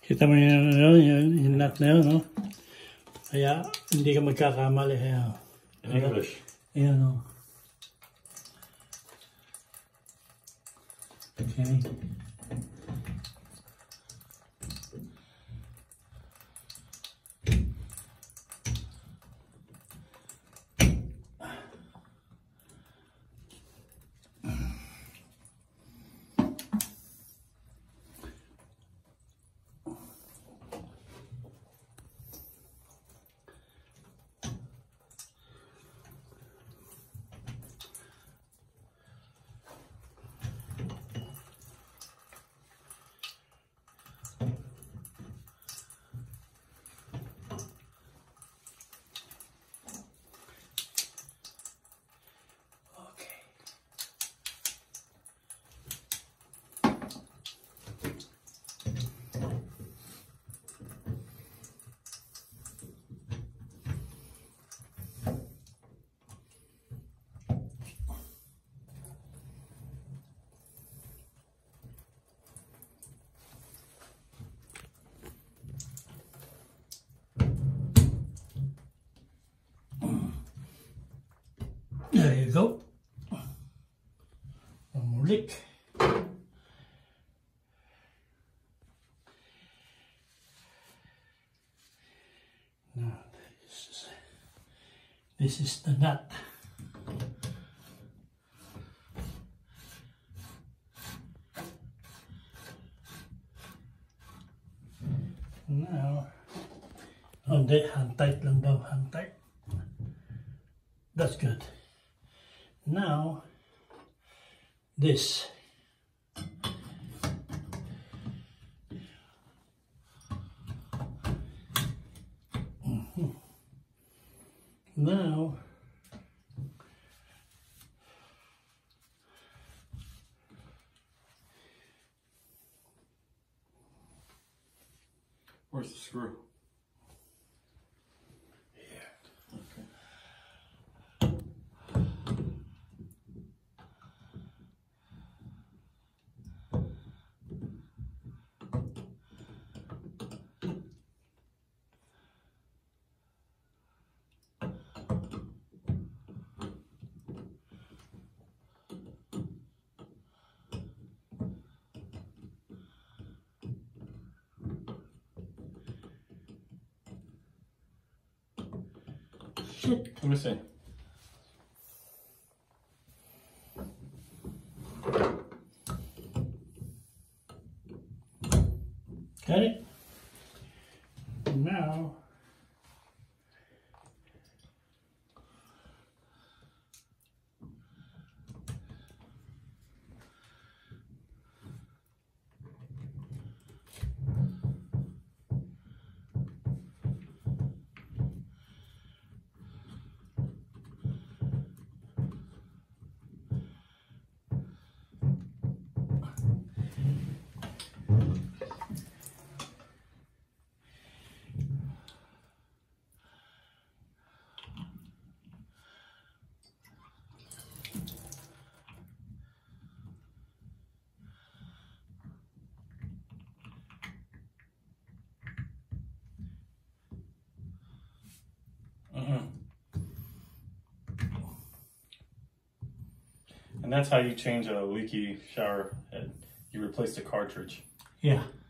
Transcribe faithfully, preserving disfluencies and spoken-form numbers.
Kita mo yun, ano, yung, yung nut na yun, no? Kaya, hindi ka magkakamali. Kaya, In English. ayan, no? Okay. There you go. One more lick. Now this is, this is the nut. Now, hindi, hand tight lang daw, hand tight. That's good. Now, this. Mm-hmm. Now, where's the screw? shit. Let me see. Got it? Now, And that's how you change a leaky shower head. You replace the cartridge. yeah.